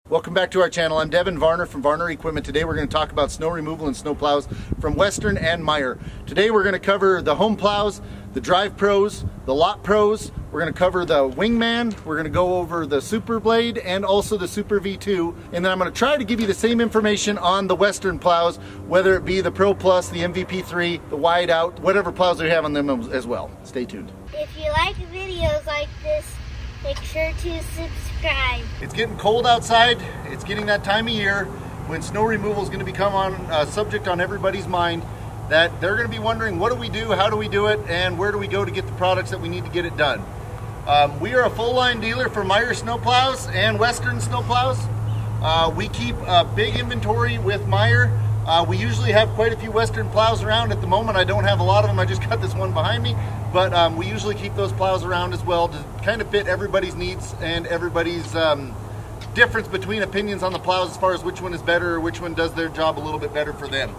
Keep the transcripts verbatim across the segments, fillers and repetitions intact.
Welcome back to our channel. I'm Devin Varner from Varner Equipment. Today we're going to talk about snow removal and snow plows from Western and Meyer. Today we're going to cover the home plows, the Drive Pros, the Lot Pros. We're going to cover the Wingman. We're going to go over the Super Blade and also the Super V two. And then I'm going to try to give you the same information on the Western plows, whether it be the Pro Plus, the M V P three, the Wide Out, whatever plows we have on them as well. Stay tuned. If you like videos like this, make sure to subscribe. It's getting cold outside. It's getting that time of year when snow removal is going to become on a uh, subject on everybody's mind, that they're going to be wondering, what do we do, how do we do it, and where do we go to get the products that we need to get it done. Um, we are a full line dealer for Meyer snowplows and Western snowplows. Uh, we keep a big inventory with Meyer. Uh, we usually have quite a few Western plows around. At the moment I don't have a lot of them, I just got this one behind me. But um, we usually keep those plows around as well to kind of fit everybody's needs and everybody's um, difference between opinions on the plows as far as which one is better or which one does their job a little bit better for them.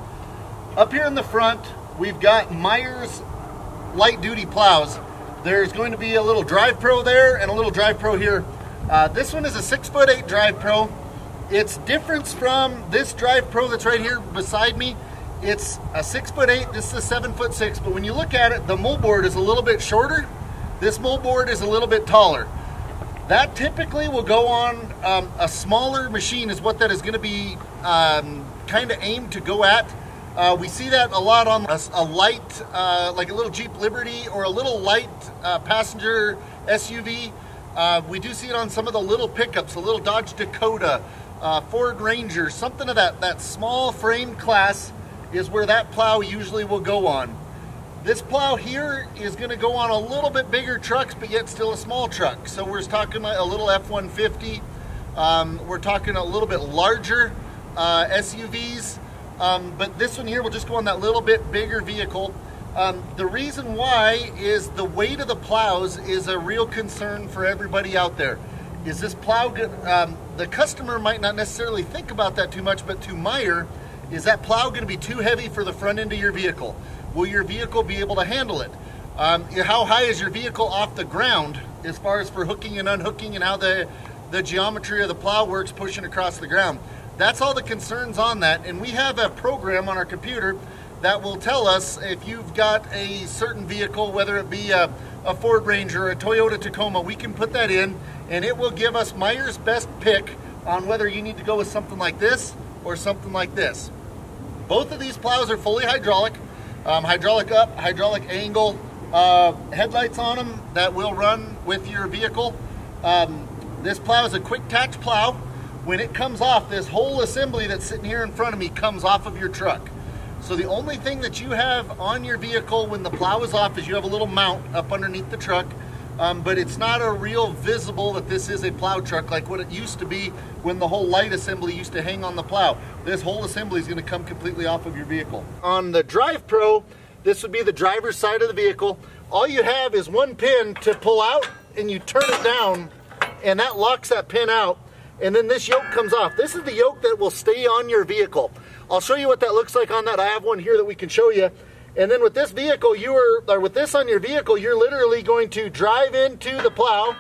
Up here in the front, we've got Meyer's light duty plows. There's going to be a little Drive Pro there and a little Drive Pro here. Uh, this one is a six foot eight Drive Pro. It's different from this Drive Pro that's right here beside me. It's a six foot eight, this is a seven foot six, but when you look at it, the moldboard is a little bit shorter. This moldboard is a little bit taller. That typically will go on um, a smaller machine is what that is going to be um, kind of aimed to go at. Uh, we see that a lot on a, a light, uh, like a little Jeep Liberty or a little light uh, passenger S U V. Uh, we do see it on some of the little pickups, a little Dodge Dakota, uh, Ford Ranger, something of that, that small frame class is where that plow usually will go on. This plow here is going to go on a little bit bigger trucks, but yet still a small truck. So we're talking a little F one fifty. Um, we're talking a little bit larger uh, S U Vs. Um, but this one here will just go on that little bit bigger vehicle. Um, the reason why is the weight of the plows is a real concern for everybody out there. Is this plow good? Um, the customer might not necessarily think about that too much, but to Meyer, is that plow going to be too heavy for the front end of your vehicle? Will your vehicle be able to handle it? Um, how high is your vehicle off the ground as far as for hooking and unhooking and how the, the geometry of the plow works pushing across the ground? That's all the concerns on that, and we have a program on our computer that will tell us if you've got a certain vehicle, whether it be a, a Ford Ranger or a Toyota Tacoma, we can put that in and it will give us Meyer's best pick on whether you need to go with something like this or something like this. Both of these plows are fully hydraulic, um, hydraulic up, hydraulic angle, uh, headlights on them that will run with your vehicle. Um, this plow is a quick attach plow. When it comes off, this whole assembly that's sitting here in front of me comes off of your truck. So the only thing that you have on your vehicle when the plow is off is you have a little mount up underneath the truck. Um, but it's not a real visible that this is a plow truck like what it used to be when the whole light assembly used to hang on the plow. This whole assembly is going to come completely off of your vehicle. On the Drive Pro, this would be the driver's side of the vehicle. All you have is one pin to pull out and you turn it down and that locks that pin out, and then this yoke comes off. This is the yoke that will stay on your vehicle. I'll show you what that looks like on that. I have one here that we can show you. And then with this vehicle, you are, or with this on your vehicle, you're literally going to drive into the plow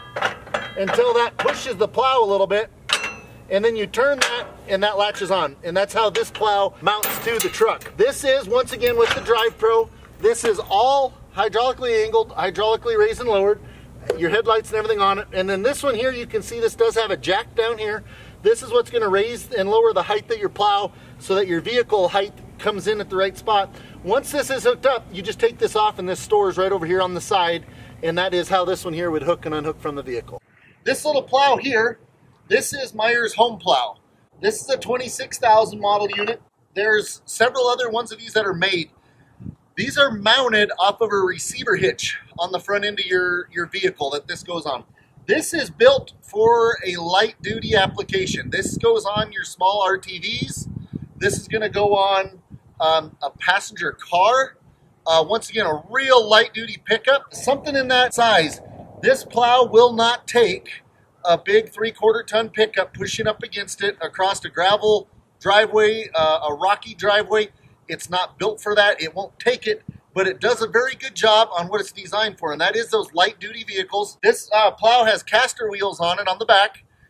until that pushes the plow a little bit. And then you turn that and that latches on. And that's how this plow mounts to the truck. This is, once again, with the Drive Pro, this is all hydraulically angled, hydraulically raised and lowered. Your headlights and everything on it. And then this one here, you can see this does have a jack down here. This is what's going to raise and lower the height of your plow so that your vehicle height comes in at the right spot. Once this is hooked up, you just take this off and this stores right over here on the side, and that is how this one here would hook and unhook from the vehicle. This little plow here, this is Meyer's home plow. This is a twenty-six thousand model unit. There's several other ones of these that are made. These are mounted off of a receiver hitch on the front end of your, your vehicle that this goes on. This is built for a light duty application. This goes on your small R T Vs. This is going to go on um, a passenger car. Uh, once again, a real light duty pickup, something in that size. This plow will not take a big three quarter ton pickup pushing up against it across a gravel driveway, uh, a rocky driveway. It's not built for that. It won't take it, but it does a very good job on what it's designed for, and that is those light duty vehicles. This uh, plow has caster wheels on it on the back.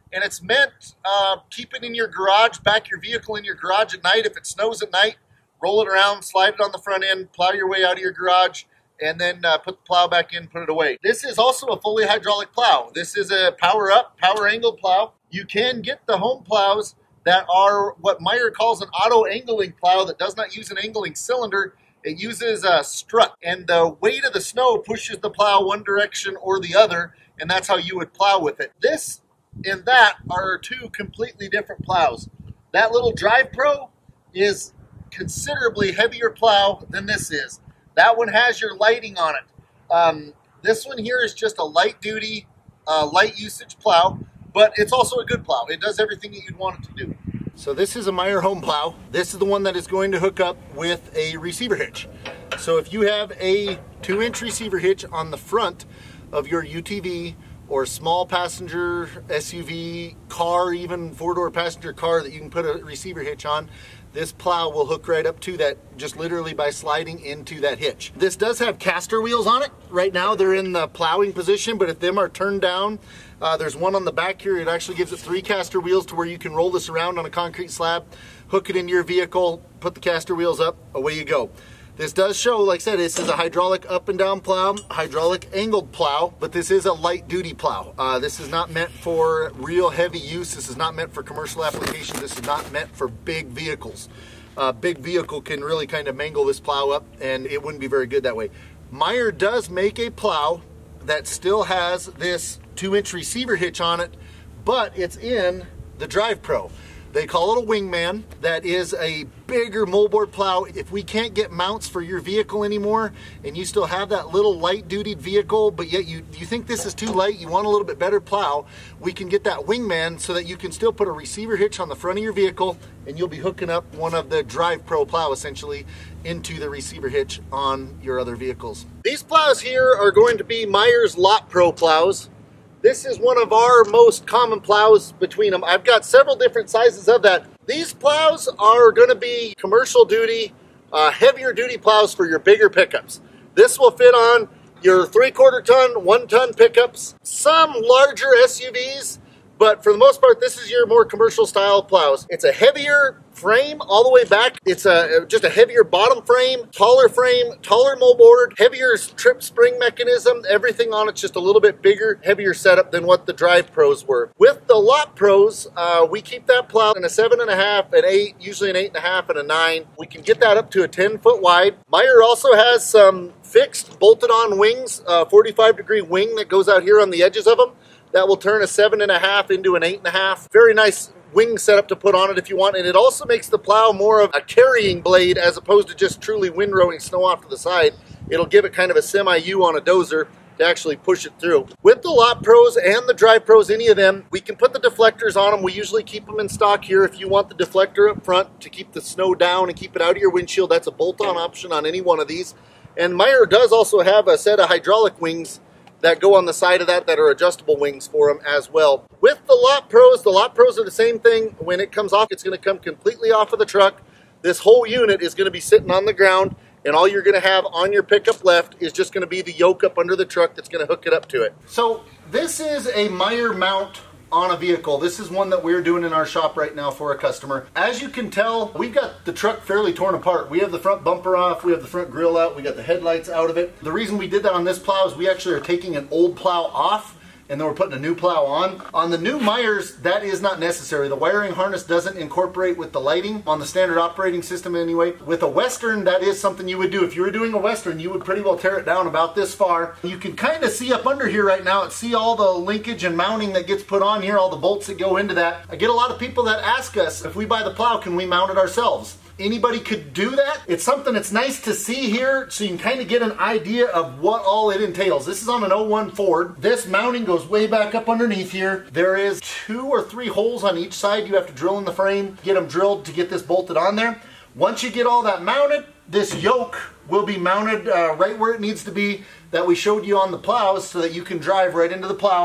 and it's meant uh, keep it in your garage, back your vehicle in your garage at night. If it snows at night, roll it around, slide it on the front end, plow your way out of your garage, and then uh, put the plow back in, put it away. This is also a fully hydraulic plow. This is a power up, power angled plow. You can get the home plows that are what Meyer calls an auto angling plow that does not use an angling cylinder. It uses a strut, and the weight of the snow pushes the plow one direction or the other, and that's how you would plow with it. This and that are two completely different plows. That little Drive Pro is considerably heavier plow than this is. That one has your lighting on it. Um, this one here is just a light duty, uh, light usage plow, but it's also a good plow. It does everything that you'd want it to do. So this is a Meyer home plow. This is the one that is going to hook up with a receiver hitch. So if you have a two inch receiver hitch on the front of your U T V or small passenger S U V, car, even four-door passenger car that you can put a receiver hitch on, this plow will hook right up to that just literally by sliding into that hitch. This does have caster wheels on it. Right now they're in the plowing position, but if them are turned down, uh, there's one on the back here. It actually gives it three caster wheels to where you can roll this around on a concrete slab, hook it into your vehicle, put the caster wheels up, away you go. This does show, like I said, this is a hydraulic up and down plow, hydraulic angled plow, but this is a light duty plow. Uh, this is not meant for real heavy use. This is not meant for commercial application. This is not meant for big vehicles. Uh, big vehicle can really kind of mangle this plow up, and it wouldn't be very good that way. Meyer does make a plow that still has this two inch receiver hitch on it, but it's in the Drive Pro. They call it a Wingman. That is a bigger moldboard plow. If we can't get mounts for your vehicle anymore, and you still have that little light duty vehicle, but yet you, you think this is too light, you want a little bit better plow, we can get that Wingman so that you can still put a receiver hitch on the front of your vehicle, and you'll be hooking up one of the Drive Pro plow essentially into the receiver hitch on your other vehicles. These plows here are going to be Meyer's Lot Pro plows. This is one of our most common plows between them. I've got several different sizes of that. These plows are going to be commercial duty, uh, heavier duty plows for your bigger pickups. This will fit on your three quarter ton, one ton pickups, some larger S U Vs, but for the most part, this is your more commercial style plows. It's a heavier frame all the way back. It's a just a heavier bottom frame, taller frame, taller moldboard, heavier trip spring mechanism. Everything on it's just a little bit bigger, heavier setup than what the Drive Pros were. With the Lot Pros, uh, we keep that plow in a seven and a half, an eight, usually an eight and a half, and a nine. We can get that up to a ten foot wide. Meyer also has some fixed bolted on wings, uh, forty-five degree wing that goes out here on the edges of them. That will turn a seven and a half into an eight and a half. Very nice wing setup to put on it if you want, and it also makes the plow more of a carrying blade as opposed to just truly windrowing snow off to the side. It'll give it kind of a semi-U on a dozer to actually push it through. With the Lot Pros and the Drive Pros, any of them, we can put the deflectors on them. We usually keep them in stock here. If you want the deflector up front to keep the snow down and keep it out of your windshield, that's a bolt-on option on any one of these. And Meyer does also have a set of hydraulic wings that go on the side of that that are adjustable wings for them as well. With the Lot Pros, the Lot Pros are the same thing. When it comes off, it's going to come completely off of the truck. This whole unit is going to be sitting on the ground, and all you're going to have on your pickup left is just going to be the yoke up under the truck that's going to hook it up to it. So this is a Meyer mount on a vehicle. This is one that we're doing in our shop right now for a customer. As you can tell, we've got the truck fairly torn apart. We have the front bumper off, we have the front grille out, we got the headlights out of it. The reason we did that on this plow is we actually are taking an old plow off and then we're putting a new plow on. On the new Meyers, that is not necessary. The wiring harness doesn't incorporate with the lighting on the standard operating system anyway. With a Western, that is something you would do. If you were doing a Western, you would pretty well tear it down about this far. You can kind of see up under here right now, and see all the linkage and mounting that gets put on here, all the bolts that go into that. I get a lot of people that ask us, if we buy the plow, can we mount it ourselves? Anybody could do that. It's something that's nice to see here so you can kind of get an idea of what all it entails. This is on an oh one Ford. This mounting goes way back up underneath here. There is two or three holes on each side you have to drill in the frame, get them drilled to get this bolted on there. Once you get all that mounted, this yoke will be mounted uh, right where it needs to be that we showed you on the plows so that you can drive right into the plow,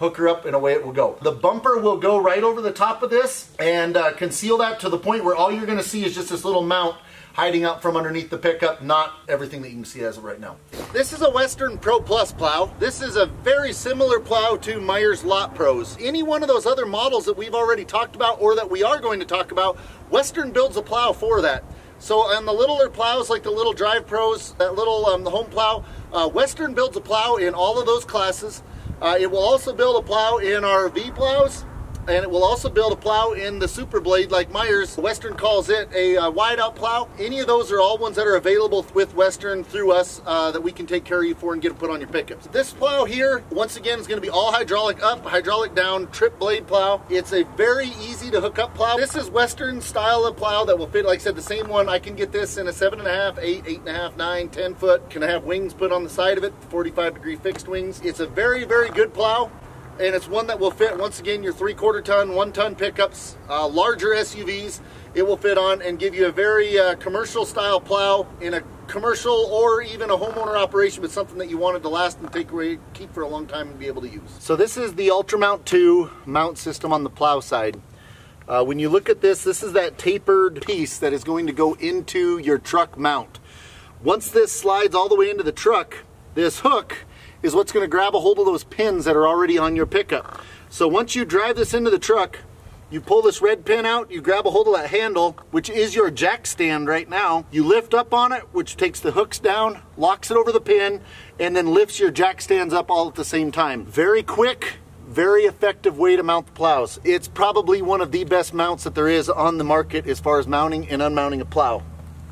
hook her up, and away it will go. The bumper will go right over the top of this and uh, conceal that to the point where all you're going to see is just this little mount hiding out from underneath the pickup, not everything that you can see as of right now. This is a Western Pro Plus plow. This is a very similar plow to Meyers Lot Pros. Any one of those other models that we've already talked about or that we are going to talk about, Western builds a plow for that. So on the littler plows, like the little Drive Pros, that little um, the home plow, uh, Western builds a plow in all of those classes. Uh, it will also build a plow in our V plows, and it will also build a plow in the Super Blade like Meyers. Western calls it a uh, wide out plow. Any of those are all ones that are available with Western through us uh, that we can take care of you for and get it put on your pickups. This plow here, once again, is going to be all hydraulic up, hydraulic down, trip blade plow. It's a very easy to hook up plow. This is Western style of plow that will fit, like I said, the same one. I can get this in a seven and a half, eight, eight and a half, nine, ten foot. Can have wings put on the side of it, forty-five degree fixed wings. It's a very, very good plow. And it's one that will fit, once again, your three quarter ton, one ton pickups, uh, larger S U Vs. It will fit on and give you a very uh, commercial style plow in a commercial or even a homeowner operation, but something that you wanted to last and take away, keep for a long time and be able to use. So this is the Ultramount two mount system on the plow side. Uh, when you look at this, this is that tapered piece that is going to go into your truck mount. Once this slides all the way into the truck, this hook is what's going to grab a hold of those pins that are already on your pickup. So once you drive this into the truck, you pull this red pin out, you grab a hold of that handle, which is your jack stand right now. You lift up on it, which takes the hooks down, locks it over the pin, and then lifts your jack stands up all at the same time. Very quick, very effective way to mount the plows. It's probably one of the best mounts that there is on the market as far as mounting and unmounting a plow.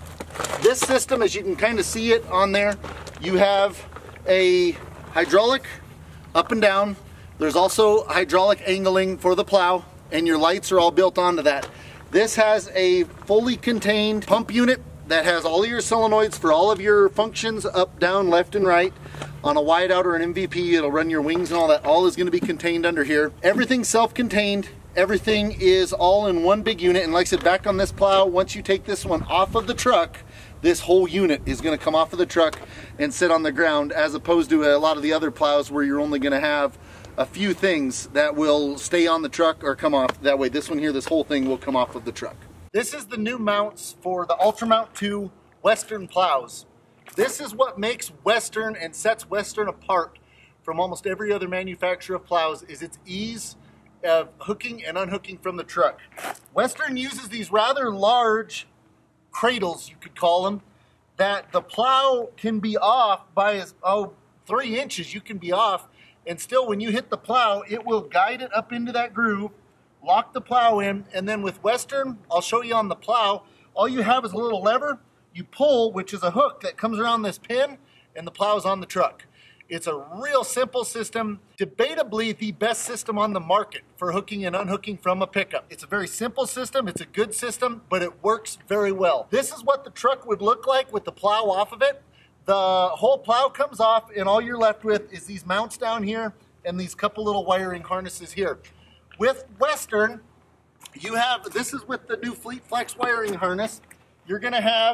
This system, as you can kind of see it on there, you have a hydraulic up and down. There's also hydraulic angling for the plow, and your lights are all built onto that. This has a fully contained pump unit that has all of your solenoids for all of your functions, up, down, left, and right. On a wide out or an M V P, it'll run your wings and all that. All is going to be contained under here. Everything's self-contained. Everything is all in one big unit. And like I said, back on this plow, once you take this one off of the truck, this whole unit is going to come off of the truck and sit on the ground, as opposed to a lot of the other plows where you're only going to have a few things that will stay on the truck or come off. That way, this one here, this whole thing will come off of the truck. This is the new mounts for the Ultramount two Western plows. This is what makes Western and sets Western apart from almost every other manufacturer of plows, is its ease of hooking and unhooking from the truck. Western uses these rather large cradles, you could call them, that the plow can be off by as oh three inches. You can be off, and still when you hit the plow, it will guide it up into that groove, lock the plow in, and then with Western, I'll show you on the plow, all you have is a little lever, you pull, which is a hook that comes around this pin, and the plow's on the truck. It's a real simple system, debatably the best system on the market for hooking and unhooking from a pickup. It's a very simple system, it's a good system, but it works very well. This is what the truck would look like with the plow off of it. The whole plow comes off, and all you're left with is these mounts down here and these couple little wiring harnesses here. With Western, you have, this is with the new Fleet Flex wiring harness, you're gonna have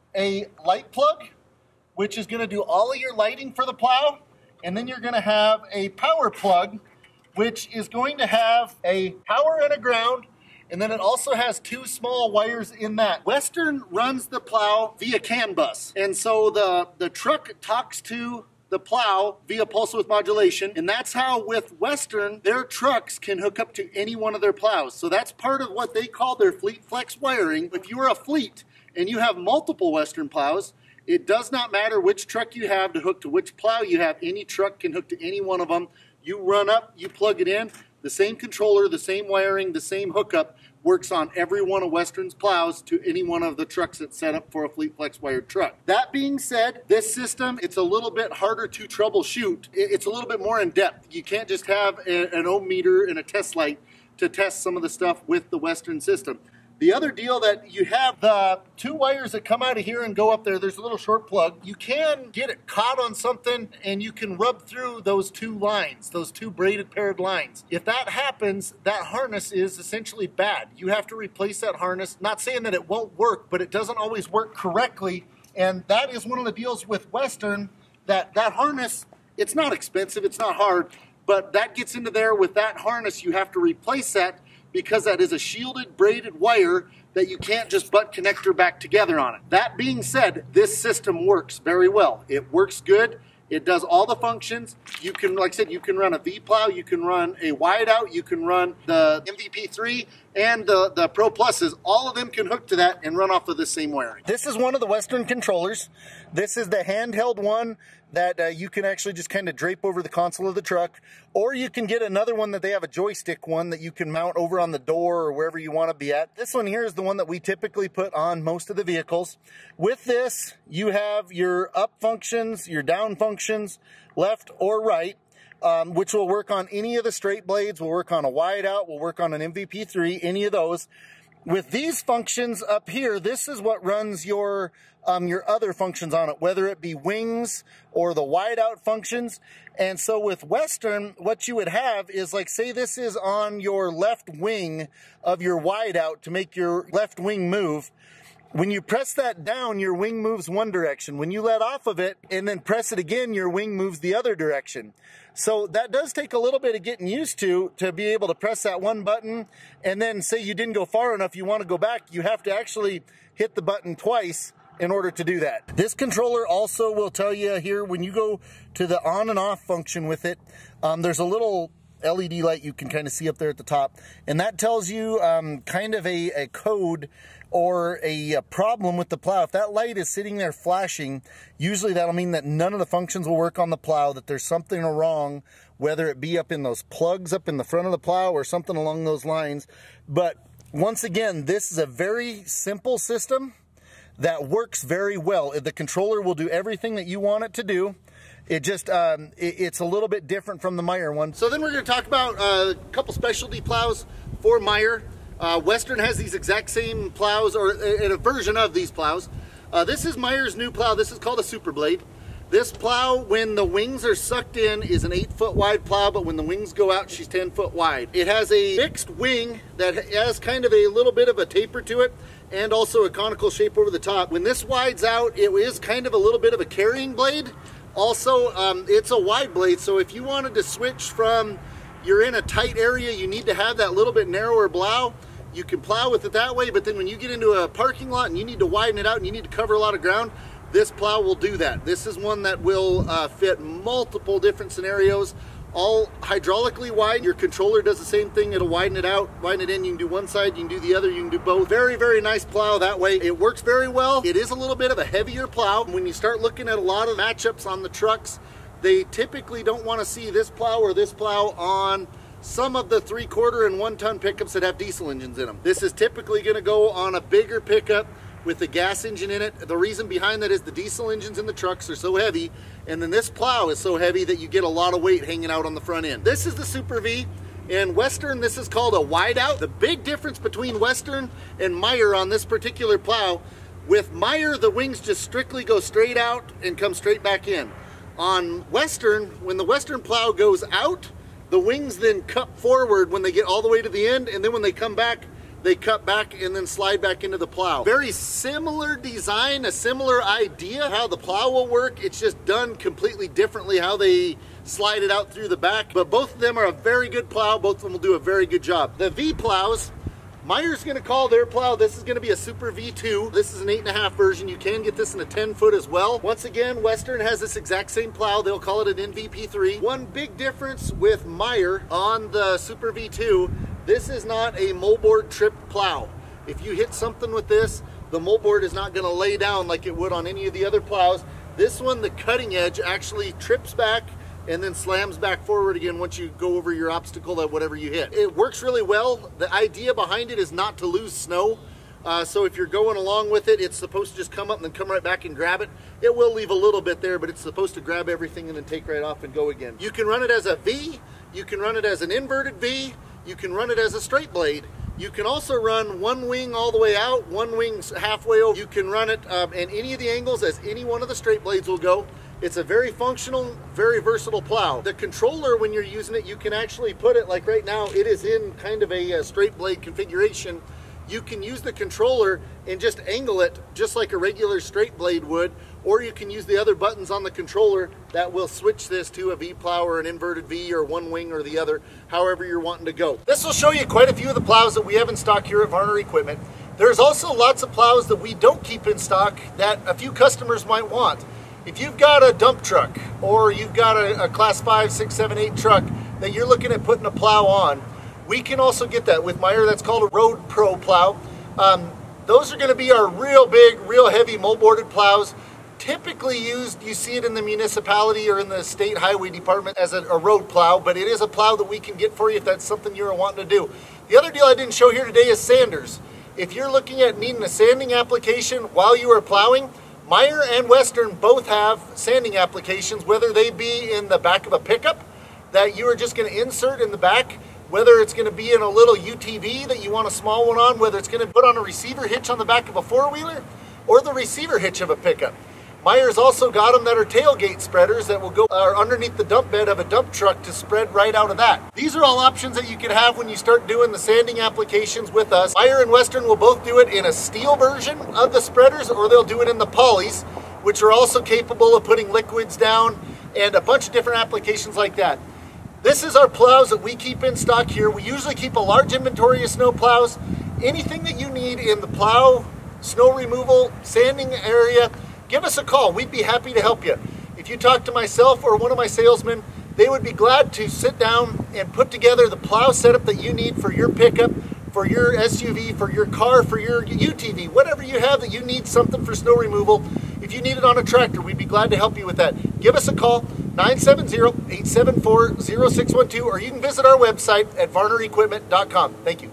a light plug, which is going to do all of your lighting for the plow, and then you're going to have a power plug, which is going to have a power and a ground, and then it also has two small wires in that. Western runs the plow via CAN bus, and so the, the truck talks to the plow via pulse width modulation, and that's how with Western, their trucks can hook up to any one of their plows. So that's part of what they call their Fleet Flex wiring. If you are a fleet and you have multiple Western plows, it does not matter which truck you have to hook to which plow you have. Any truck can hook to any one of them. You run up, you plug it in. The same controller, the same wiring, the same hookup works on every one of Western's plows to any one of the trucks that's set up for a Fleet Flex wired truck. That being said, this system, it's a little bit harder to troubleshoot. It's a little bit more in depth. You can't just have an ohm meter and a test light to test some of the stuff with the Western system. The other deal that you have, the two wires that come out of here and go up there, there's a little short plug. You can get it caught on something and you can rub through those two lines, those two braided paired lines. If that happens, that harness is essentially bad. You have to replace that harness. Not saying that it won't work, but it doesn't always work correctly. And that is one of the deals with Western, that that harness, it's not expensive, it's not hard, but that gets into there with that harness. You have to replace that because that is a shielded braided wire that you can't just butt connector back together on it. That being said, this system works very well. It works good. It does all the functions. You can, like I said, you can run a V-plow, you can run a wide out, you can run the M V P three and the, the Pro Pluses. All of them can hook to that and run off of the same wiring. This is one of the Western controllers. This is the handheld one that uh, you can actually just kind of drape over the console of the truck, or you can get another one that they have a joystick one that you can mount over on the door or wherever you want to be at. This one here is the one that we typically put on most of the vehicles. With this, you have your up functions, your down functions, left or right, um, which will work on any of the straight blades, will work on a wide out, will work on an M V P three, any of those. With these functions up here, this is what runs your um, your other functions on it, whether it be wings or the wide out functions. And so with Western, what you would have is, like, say this is on your left wing of your wide out to make your left wing move. When you press that down, your wing moves one direction. When you let off of it and then press it again, your wing moves the other direction. So that does take a little bit of getting used to, to be able to press that one button, and then say you didn't go far enough, you want to go back, you have to actually hit the button twice in order to do that. This controller also will tell you here, when you go to the on and off function with it, um, there's a little L E D light you can kind of see up there at the top, and that tells you um, kind of a, a code or a, a problem with the plow. If that light is sitting there flashing, usually that'll mean that none of the functions will work on the plow, that there's something wrong, whether it be up in those plugs up in the front of the plow or something along those lines. But once again, this is a very simple system that works very well. The controller will do everything that you want it to do. It just, um, it, it's a little bit different from the Meyer one. So then we're going to talk about uh, a couple specialty plows for Meyer. Uh, Western has these exact same plows, or a, a version of these plows. Uh, this is Meyer's new plow. This is called a Super Blade. This plow, when the wings are sucked in, is an eight foot wide plow, but when the wings go out, she's ten foot wide. It has a fixed wing that has kind of a little bit of a taper to it, and also a conical shape over the top. When this wides out, it is kind of a little bit of a carrying blade. Also, um, it's a wide blade, so if you wanted to switch from, you're in a tight area, you need to have that little bit narrower plow, you can plow with it that way. But then when you get into a parking lot and you need to widen it out and you need to cover a lot of ground, this plow will do that. This is one that will uh, fit multiple different scenarios, all hydraulically wide. Your controller does the same thing. It'll widen it out, widen it in. You can do one side, you can do the other, you can do both. Very, very nice plow that way. It works very well. It is a little bit of a heavier plow. When you start looking at a lot of matchups on the trucks, they typically don't want to see this plow or this plow on some of the three quarter and one ton pickups that have diesel engines in them. This is typically going to go on a bigger pickup with the gas engine in it. The reason behind that is the diesel engines in the trucks are so heavy, and then this plow is so heavy that you get a lot of weight hanging out on the front end. This is the Super V. In Western, this is called a wide out. The big difference between Western and Meyer on this particular plow, with Meyer, the wings just strictly go straight out and come straight back in. On Western, when the Western plow goes out, the wings then cut forward when they get all the way to the end, and then when they come back, they cut back and then slide back into the plow. Very similar design, a similar idea how the plow will work. It's just done completely differently how they slide it out through the back. But both of them are a very good plow. Both of them will do a very good job. The V plows, Meyer's gonna call their plow, this is gonna be a Super V two. This is an eight and a half version. You can get this in a ten foot as well. Once again, Western has this exact same plow. They'll call it an M V P three. One big difference with Meyer on the Super V two, this is not a moldboard tripped plow. If you hit something with this, the moldboard is not gonna lay down like it would on any of the other plows. This one, the cutting edge actually trips back and then slams back forward again once you go over your obstacle at whatever you hit. It works really well. The idea behind it is not to lose snow. Uh, so if you're going along with it, it's supposed to just come up and then come right back and grab it. It will leave a little bit there, but it's supposed to grab everything and then take right off and go again. You can run it as a V, you can run it as an inverted V, you can run it as a straight blade. You can also run one wing all the way out, one wing's halfway over. You can run it um, in any of the angles as any one of the straight blades will go. It's a very functional, very versatile plow. The controller, when you're using it, you can actually put it, like right now, it is in kind of a, a straight blade configuration. you can use the controller and just angle it just like a regular straight blade would, or you can use the other buttons on the controller that will switch this to a V plow or an inverted V or one wing or the other, however you're wanting to go. This will show you quite a few of the plows that we have in stock here at Varner Equipment. There's also lots of plows that we don't keep in stock that a few customers might want. If you've got a dump truck or you've got a, a class five, six, seven, eight truck that you're looking at putting a plow on, we can also get that with Meyer. That's called a Road Pro plow. Um, those are going to be our real big, real heavy moldboarded plows. Typically used, you see it in the municipality or in the state highway department as a, a road plow, but it is a plow that we can get for you if that's something you're wanting to do. The other deal I didn't show here today is sanders. If you're looking at needing a sanding application while you are plowing, Meyer and Western both have sanding applications, whether they be in the back of a pickup that you are just going to insert in the back, whether it's going to be in a little U T V that you want a small one on, whether it's going to put on a receiver hitch on the back of a four-wheeler, or the receiver hitch of a pickup. Meyer's also got them that are tailgate spreaders that will go uh, underneath the dump bed of a dump truck to spread right out of that. These are all options that you can have when you start doing the sanding applications with us. Meyer and Western will both do it in a steel version of the spreaders, or they'll do it in the polys, which are also capable of putting liquids down and a bunch of different applications like that. This is our plows that we keep in stock here. We usually keep a large inventory of snow plows. Anything that you need in the plow, snow removal, sanding area, give us a call. We'd be happy to help you. If you talk to myself or one of my salesmen, they would be glad to sit down and put together the plow setup that you need for your pickup, for your S U V, for your car, for your U T V, whatever you have that you need something for snow removal. If you need it on a tractor, we'd be glad to help you with that. Give us a call, nine seven zero, eight seven four, zero six one two, or you can visit our website at varner equipment dot com. Thank you.